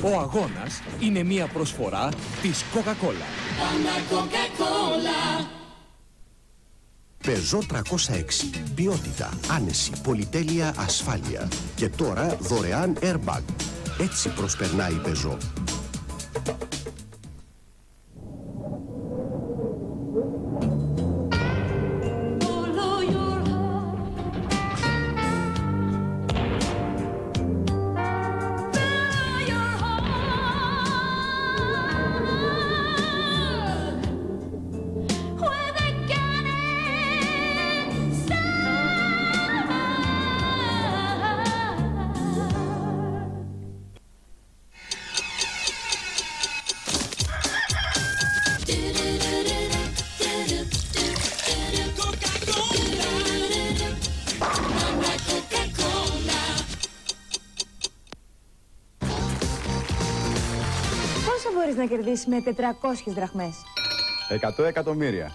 Ο αγώνας είναι μια προσφορά της Coca-Cola. Peugeot 306. Ποιότητα, άνεση, πολυτέλεια, ασφάλεια. Και τώρα δωρεάν airbag. Έτσι προσπερνάει η Peugeot. Πόσο μπορείς να κερδίσεις με 400 δραχμές? 100 εκατομμύρια.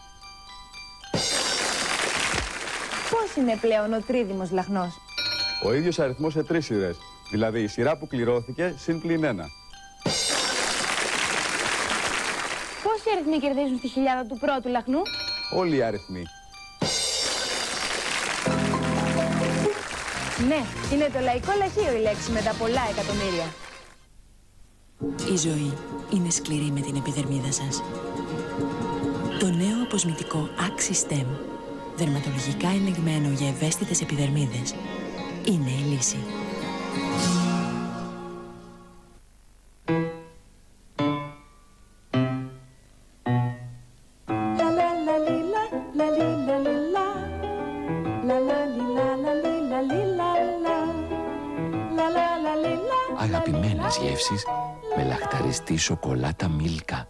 Πώς είναι πλέον ο τρίδημος λαχνός? Ο ίδιος αριθμός σε 3 σειρές. Δηλαδή η σειρά που κληρώθηκε συν πλην 1. Πόσοι αριθμοί κερδίζουν στη χιλιάδα του πρώτου λαχνού? Όλοι οι αριθμοί. Ναι, είναι το λαϊκό λαχείο η λέξη με τα πολλά εκατομμύρια. Η ζωή είναι σκληρή με την επιδερμίδα σας. Το νέο αποσμητικό Axistem, δερματολογικά ελεγμένο για ευαίσθητες επιδερμίδες, είναι η λύση. Αγαπημένες γεύσεις με λαχταριστή σοκολάτα Μίλκα.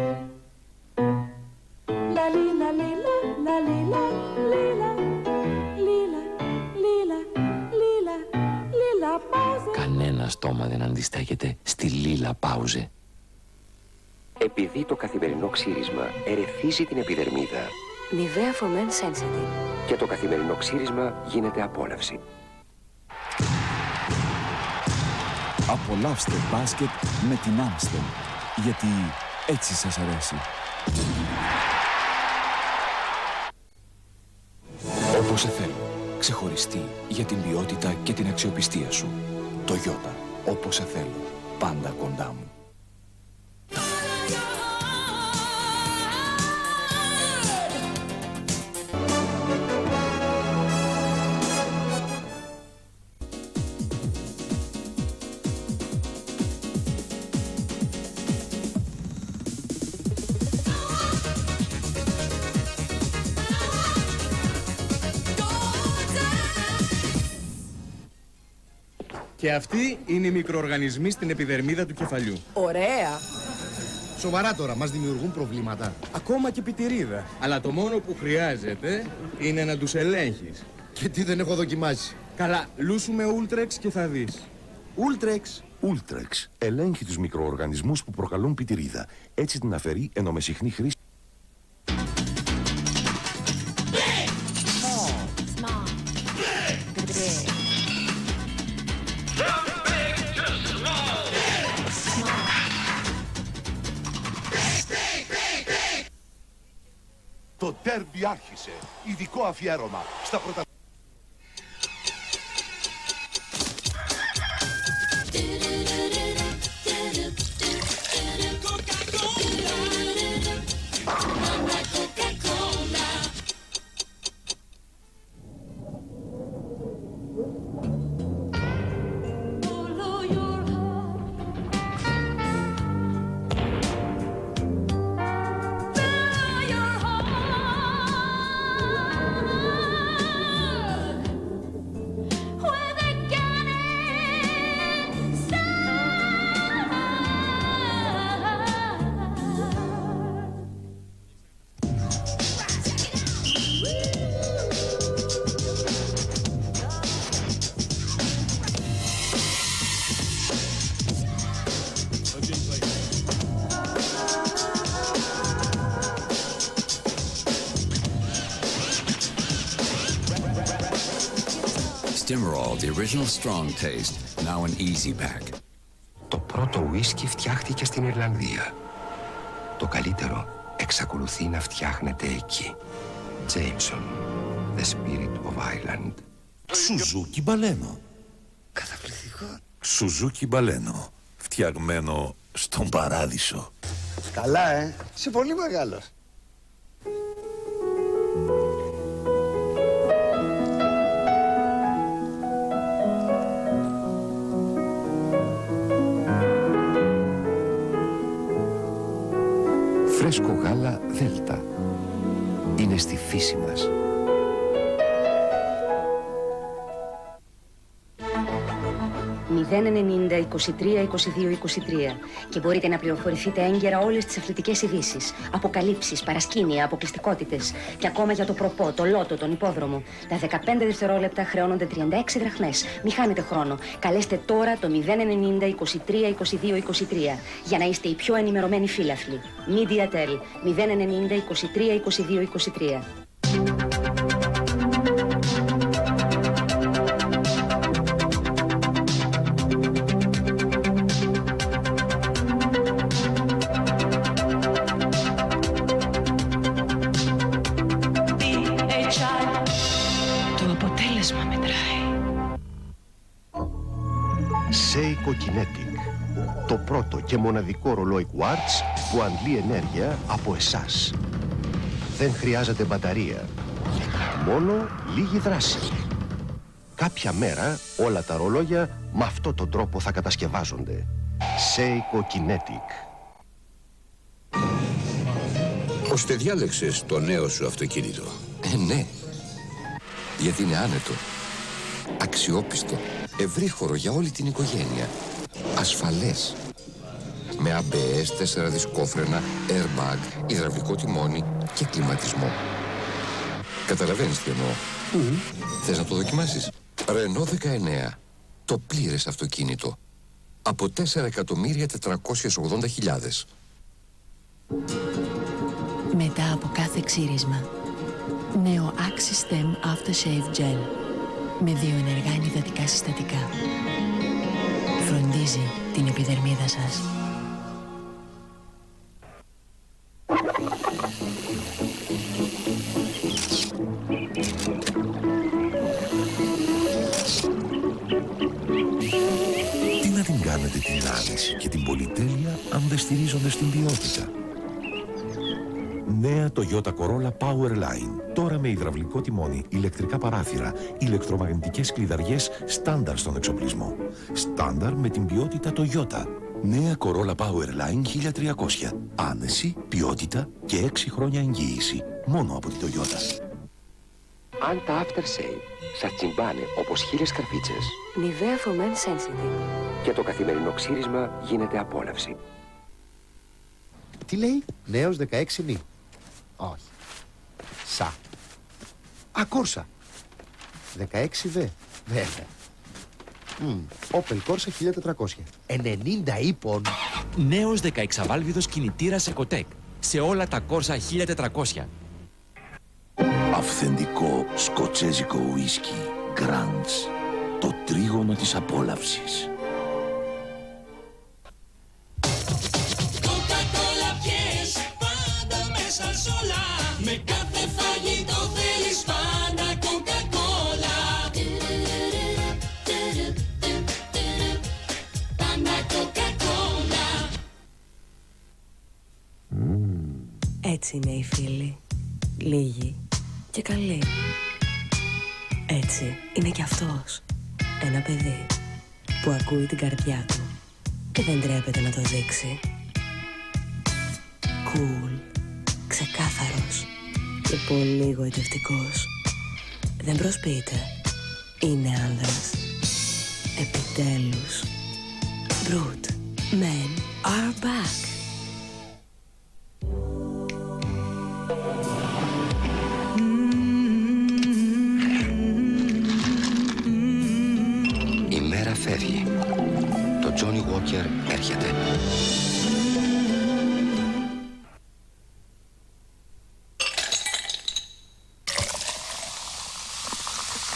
Κανένα στόμα δεν αντιστέκεται στη λίλα πάουζε. Επειδή το καθημερινό ξύρισμα ερεθίζει την επιδερμίδα, Nivea for Men Sensitive. Και το καθημερινό ξύρισμα γίνεται απόλαυση. Απολαύστε μπάσκετ με την Amstel, γιατί έτσι σας αρέσει. Όπως σε θέλω. Ξεχωριστή για την ποιότητα και την αξιοπιστία σου. Toyota. Όπως σε θέλω. Πάντα κοντά μου. Και αυτοί είναι οι μικροοργανισμοί στην επιδερμίδα του κεφαλιού. Ωραία. Σοβαρά τώρα, μας δημιουργούν προβλήματα. Ακόμα και πιτηρίδα. Αλλά το μόνο που χρειάζεται είναι να τους ελέγχεις. Και τι δεν έχω δοκιμάσει. Καλά, λούσουμε Ultrex και θα δεις. Ultrex. Ultrex ελέγχει τους μικροοργανισμούς που προκαλούν πιτηρίδα. Έτσι την αφαιρεί ενώ με συχνή χρήση. Το τέρμπι άρχισε. Ειδικό αφιέρωμα στα πρωτα... Stimorol, the original strong taste, now an easy pack. Το πρώτο ουίσκι φτιάχτηκε στην Ιρλανδία. Το καλύτερο εξακολουθεί να φτιάχνεται εκεί. Jameson, The Spirit of Ireland. Σουζούκι Μπαλένο. Καταπληκτικό. Σουζούκι Μπαλένο. Φτιαγμένο στον παράδεισο. Καλά, είσαι πολύ μεγάλος. Φρέσκο γάλα Δέλτα. Είναι στη φύση μας. Και μπορείτε να πληροφορηθείτε έγκαιρα όλες τις αθλητικές ειδήσεις, αποκαλύψεις, παρασκήνια, αποκλειστικότητες και ακόμα για το προπό, το λότο, τον υπόδρομο. Τα 15 δευτερόλεπτα χρεώνονται 36 δραχμές. Μη χάνετε χρόνο. Καλέστε τώρα το 090 23 22 23 για να είστε οι πιο ενημερωμένοι φίλαθλοι. Mediatel 090 23 22 23. Seiko Kinetic. Το πρώτο και μοναδικό ρολόι quartz που αντλεί ενέργεια από εσάς. Δεν χρειάζεται μπαταρία. Μόνο λίγη δράση. Κάποια μέρα όλα τα ρολόγια με αυτόν τον τρόπο θα κατασκευάζονται. Seiko Kinetic. Ώστε διάλεξες το νέο σου αυτοκίνητο. Ναι. Γιατί είναι άνετο, αξιόπιστο, ευρύχωρο για όλη την οικογένεια, ασφαλές, με ABS, 4 δισκόφρενα, airbag, υδραυλικό τιμόνι και κλιματισμό. Καταλαβαίνεις τι εννοώ? Θες να το δοκιμάσεις? Renault 19, το πλήρες αυτοκίνητο, από 4.480.000. Μετά από κάθε ξύρισμα, νέο Axistem Aftershave Gel με 2 ενεργά ενυδατικά συστατικά. Φροντίζει την επιδερμίδα σας. Τι να την κάνετε την άνεση και την πολυτέλεια αν δεν στηρίζονται στην ποιότητα? Νέα Toyota Corolla Powerline. Τώρα με υδραυλικό τιμόνι, ηλεκτρικά παράθυρα, ηλεκτρομαγνητικές κλειδαριές στάνταρ στον εξοπλισμό. Στάνταρ με την ποιότητα Toyota. Νέα Corolla Powerline 1300. Άνεση, ποιότητα και 6 χρόνια εγγύηση. Μόνο από τη Toyota. Αν τα aftershave σας τσιμπάνε όπως χίλιες καρφίτσες, Nivea for Men Sensitive. και το καθημερινό ξύρισμα γίνεται απόλαυση. Τι λέει? Νέος 16 νη. Όχι. Σα. Ακούρσα. 16 δε. Βέβαια. Opel Corsa 1400. 90 ύπων. Νέος 16βάλβιδος κινητήρας Ecotec. Σε όλα τα Corsa 1400. Αυθεντικό σκοτσέζικο ουίσκι Grants. Το τρίγωνο της απόλαυσης. Με κάθε φαγητό θέλεις πάντα Coca-Cola. Πάντα Coca-Cola. Έτσι είναι οι φίλοι. Λίγοι και καλοί. Έτσι είναι κι αυτός. Ένα παιδί που ακούει την καρδιά του και δεν τρέπεται να το δείξει. Cool, ξεκάθαρος και πολύ γοητευτικός. Δεν προσποιείται. Είναι άνδρας. Επιτέλους. Brute. Men are back. Η μέρα φεύγει. Το Johnny Walker έρχεται.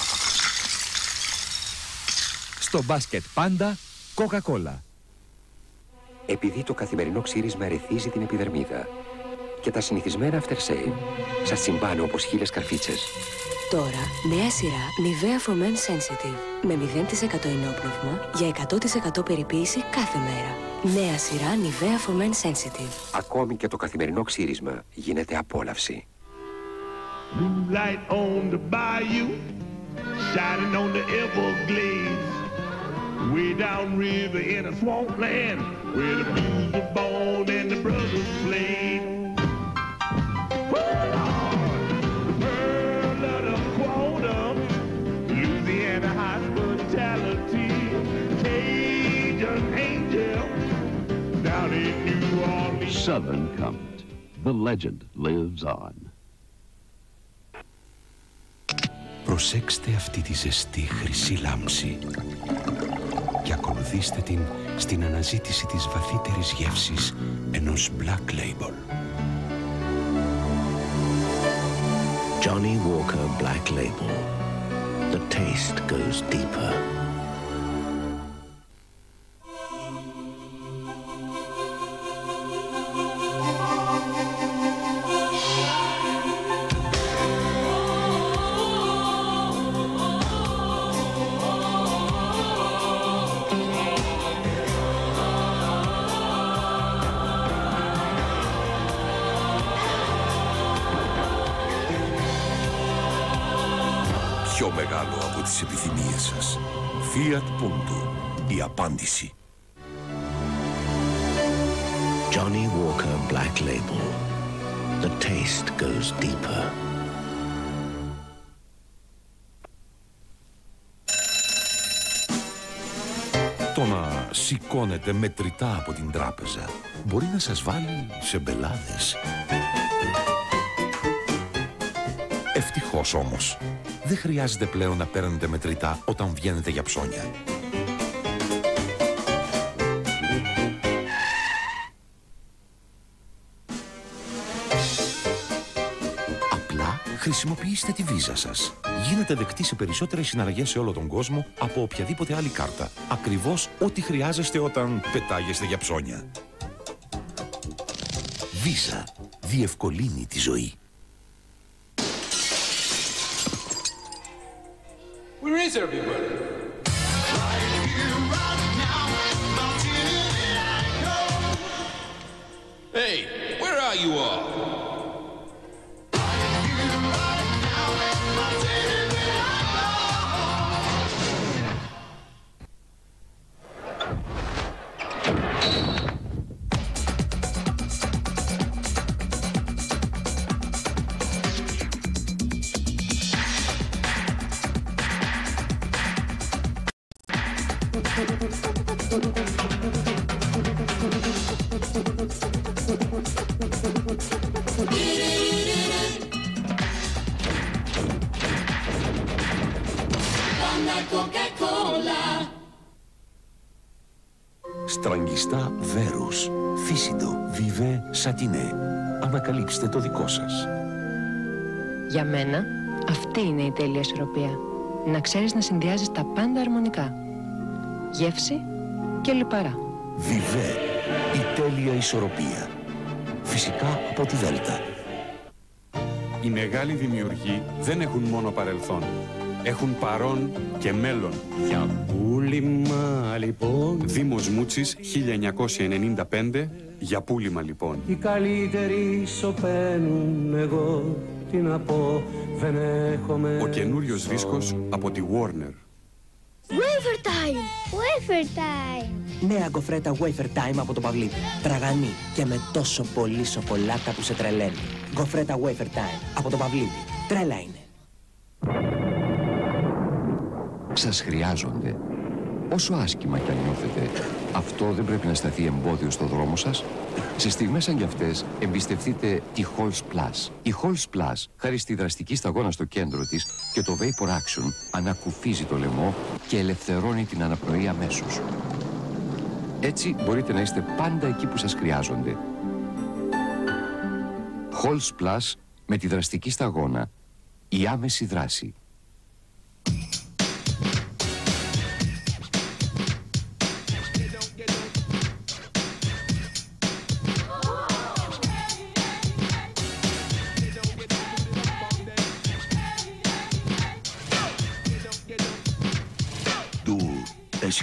Στο μπάσκετ πάντα Coca-Cola. επειδή το καθημερινό ξύρισμα ρεθίζει την επιδερμίδα και τα συνηθισμένα aftershave σας τσιμπάνε όπως χίλιες καρφίτσες. Τώρα, νέα σειρά Nivea for Men Sensitive. Με 0% ενόπνευμα για 100% περιποίηση κάθε μέρα. Νέα σειρά Nivea for Men Sensitive. Ακόμη και το καθημερινό ξύρισμα γίνεται απόλαυση. Moonlight on the bayou, shining on the Everglades, way down river in a swampland, where the blues were born and the brothers played. Southern Comfort. The legend lives on. Προσέξτε αυτή τη ζεστή χρυσή λάμψη και ακολουθήστε την στην αναζήτηση της βαθύτερης γεύσης ενός Black Label. Johnny Walker Black Label. The taste goes deeper. Πιο μεγάλο από τις επιθυμίες σας. Fiat Punto. Η απάντηση. Johnny Walker Black Label. The taste goes deeper. Το να σηκώνετε μετρητά από την τράπεζα μπορεί να σας βάλει σε μπελάδες. Ευτυχώς όμως, δεν χρειάζεται πλέον να παίρνετε μετρητά όταν βγαίνετε για ψώνια. Απλά χρησιμοποιήστε τη βίζα σας. Γίνετε δεκτοί σε περισσότερες συναλλαγές σε όλο τον κόσμο από οποιαδήποτε άλλη κάρτα. Ακριβώς ό,τι χρειάζεστε όταν πετάγεστε για ψώνια. Βίζα διευκολύνει τη ζωή. Where is everybody? Hey, where are you all? Στραγγιστά Βέρους, Φύσιντο, Βιβέ, Σατινέ. Ανακαλύψτε το δικό σας. Για μένα, αυτή είναι η τέλεια ισορροπία. Να ξέρεις να συνδυάζεις τα πάντα αρμονικά. Γεύση και λιπαρά. Βιβέ, η τέλεια ισορροπία. Φυσικά από τη Δέλτα. Οι μεγάλοι δημιουργοί δεν έχουν μόνο παρελθόν. Έχουν παρόν και μέλλον. Για πούλημα λοιπόν. Δήμος Μούτσης, 1995. Για πούλημα λοιπόν. Οι καλύτεροι σωπαίνουν, εγώ τι να πω, δεν έχουμε. Ο καινούριος δίσκος από τη Warner. Wafer Time! Wafer Time! Νέα γκοφρέτα Wafer Time από το Παυλίδι. Τραγανή και με τόσο πολύ σοκολάτα που σε τρελαίνει. Γκοφρέτα Wafer Time από το Παυλίδι. Τρέλα είναι. Σας χρειάζονται. Όσο άσχημα κι αν νιώθετε, αυτό δεν πρέπει να σταθεί εμπόδιο στο δρόμο σας. Σε στιγμές σαν κι αυτές, εμπιστευτείτε τη Halls Plus. Η Halls Plus, χάρη στη δραστική σταγόνα στο κέντρο της και το Vapor Action, ανακουφίζει το λαιμό και ελευθερώνει την αναπνοή αμέσως. Έτσι μπορείτε να είστε πάντα εκεί που σας χρειάζονται. Halls Plus με τη δραστική σταγόνα. Η άμεση δράση.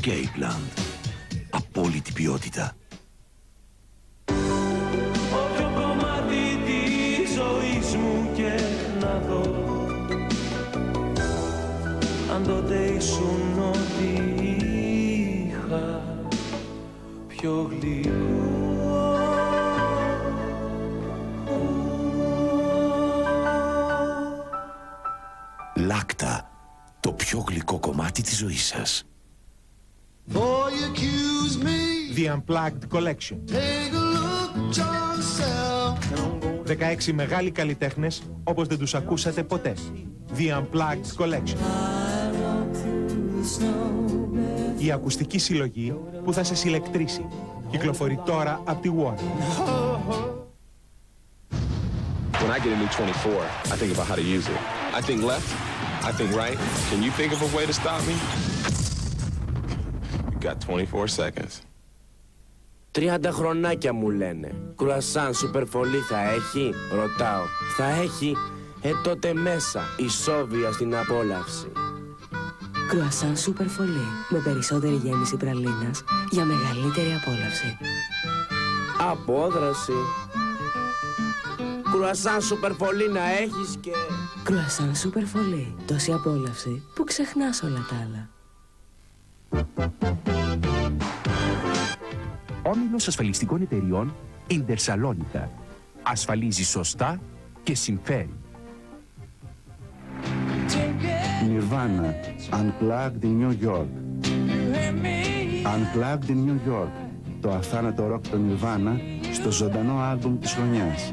Escapeland. Απόλυτη ποιότητα. Όποιο κομμάτι της ζωής μου και να δω, αν τότε ήσουν ό,τι είχα πιο γλυκό. Λάκτα, το πιο γλυκό κομμάτι της ζωής σας. The Unplugged Collection. 16 μεγάλοι καλλιτέχνες όπως δεν τους ακούσατε ποτέ. The Unplugged Collection. Η ακουστική συλλογή που θα σε συλλεκτρήσει. Κυκλοφορεί τώρα από τη Warner. When I get a new 24, I think about how to use it. I think left, I think right. Can you think of a way to stop me? You got 24 seconds. 30 χρονάκια μου λένε. Κρουασάν σούπερ φολί θα έχει? Ρωτάω. Θα έχει? Τότε μέσα. Ισόβια στην απόλαυση. Κρουασάν σούπερ φολί με περισσότερη γέμιση πραλίνας για μεγαλύτερη απόλαυση. Απόδραση. Κρουασάν σούπερ φολί να έχεις και... Κρουασάν σούπερ φολί. Τόση απόλαυση που ξεχνάς όλα τα άλλα. Όμιλος ασφαλιστικών εταιριών Ιντερσαλόνικα. Ασφαλίζει σωστά και συμφέρει. Nirvana, Unplugged in New York. Unplugged in New York. Το αθάνατο ροκ των Nirvana στο ζωντανό άλμπουμ της χρονιάς.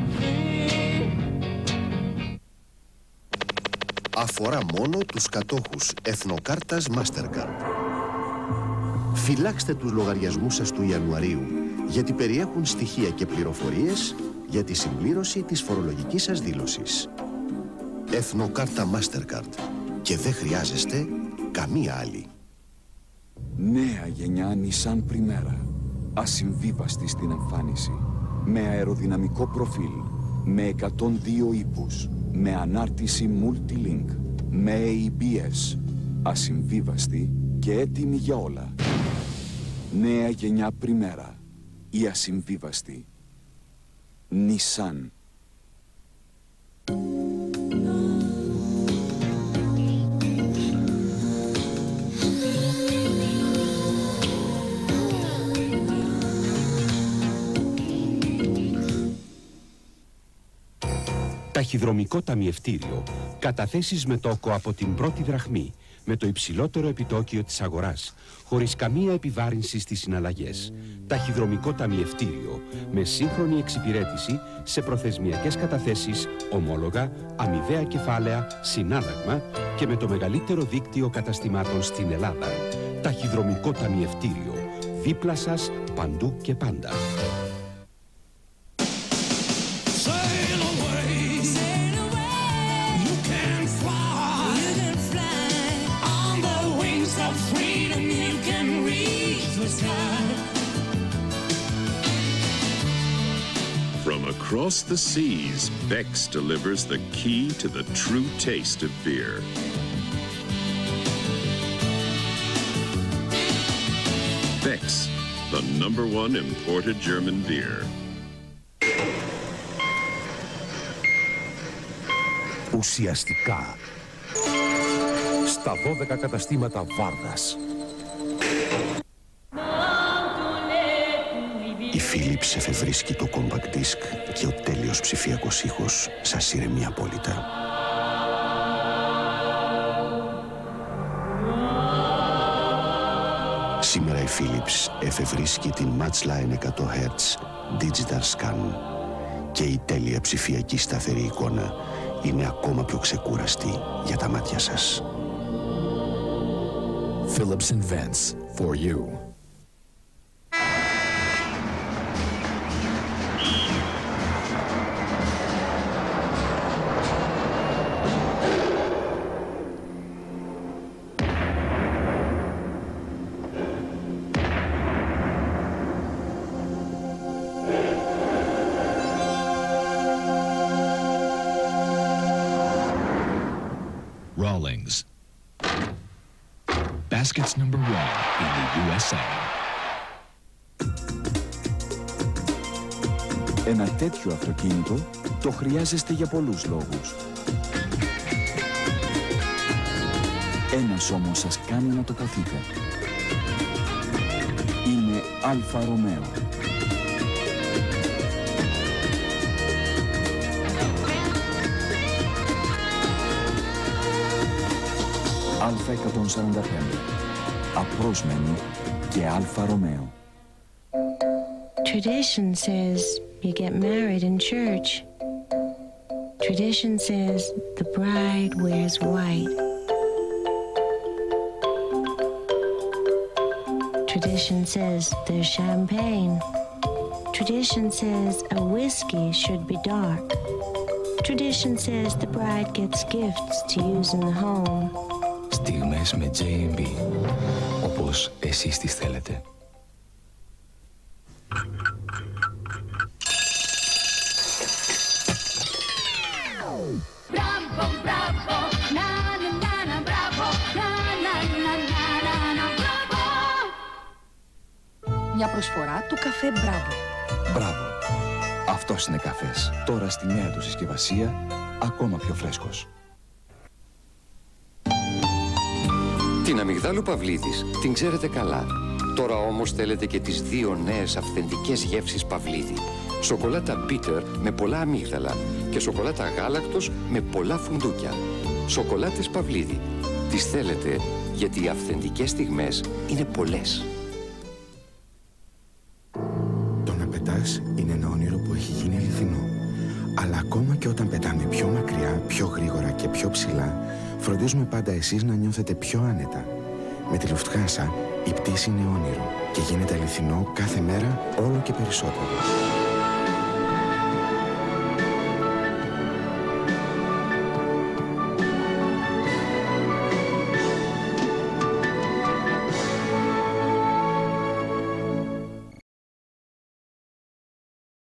Αφορά μόνο τους κατόχους Εθνοκάρτας Mastercard. Φυλάξτε τους λογαριασμούς σας του Ιανουαρίου, γιατί περιέχουν στοιχεία και πληροφορίες για τη συμπλήρωση της φορολογικής σας δήλωσης. Εθνοκάρτα Mastercard. Και δεν χρειάζεστε καμία άλλη. Νέα γενιά Nissan Primera. Ασυμβίβαστη στην εμφάνιση. Με αεροδυναμικό προφίλ. Με 102 ύπους. Με ανάρτηση Multilink. Με ABS. Ασυμβίβαστη και έτοιμη για όλα. Νέα γενιά Primera. Η ασυμβίβαστη. Nissan. Ταχυδρομικό ταμιευτήριο. Καταθέσεις με τόκο από την πρώτη δραχμή, με το υψηλότερο επιτόκιο της αγοράς, χωρίς καμία επιβάρυνση στις συναλλαγές. Ταχυδρομικό ταμιευτήριο, με σύγχρονη εξυπηρέτηση σε προθεσμιακές καταθέσεις, ομόλογα, αμοιβαία κεφάλαια, συνάλλαγμα και με το μεγαλύτερο δίκτυο καταστημάτων στην Ελλάδα. Ταχυδρομικό ταμιευτήριο. Δίπλα σας, παντού και πάντα. From across the seas, Bex delivers the key to the true taste of beer. Bex, the #1 imported German beer. Ουσιαστικά, στα 12 καταστήματα Βάρδας. Η Philips εφευρίσκει το compact disc και ο τέλειος ψηφιακός ήχος σας ηρεμεί απόλυτα. Σήμερα η Philips εφευρίσκει την Matchline 100 Hz Digital Scan και η τέλεια ψηφιακή σταθερή εικόνα είναι ακόμα πιο ξεκούραστη για τα μάτια σας. Philips invents for you. basket's #1 in the USA. Ένα τέτοιο αυτοκίνητο το χρειάζεστε για πολλούς λόγους. Ένας όμως σας κάνει να το ποθείτε. Είναι Αλφα Ρωμαίο. Αλφα 145. Απρόσμενη και Αλφα Ρωμαίο. Tradition says you get married in church. Tradition says the bride wears white. Tradition says there's champagne. Tradition says a whiskey should be dark. Tradition says the bride gets gifts to use in the home. Στιγμές με J&B, όπως εσείς τις θέλετε. Μια προσφορά του καφέ Μπράβο. Μπράβο. Αυτός είναι καφές. Τώρα στη νέα του συσκευασία, ακόμα πιο φρέσκος. Την αμυγδάλου Παυλίδης την ξέρετε καλά. Τώρα όμως θέλετε και τις δύο νέες αυθεντικές γεύσεις Παυλίδη. Σοκολάτα bitter με πολλά αμύγδαλα και σοκολάτα γάλακτος με πολλά φουντούκια. Σοκολάτες Παυλίδη. Τις θέλετε γιατί οι αυθεντικές στιγμές είναι πολλές. Το να πετάς είναι ένα όνειρο που έχει γίνει αληθινό. Αλλά ακόμα και όταν πετάμε πιο μακριά, πιο γρήγορα και πιο ψηλά, φροντίζουμε πάντα εσείς να νιώθετε πιο άνετα. Με τη Lufthansa η πτήση είναι όνειρο και γίνεται αληθινό κάθε μέρα όλο και περισσότερο.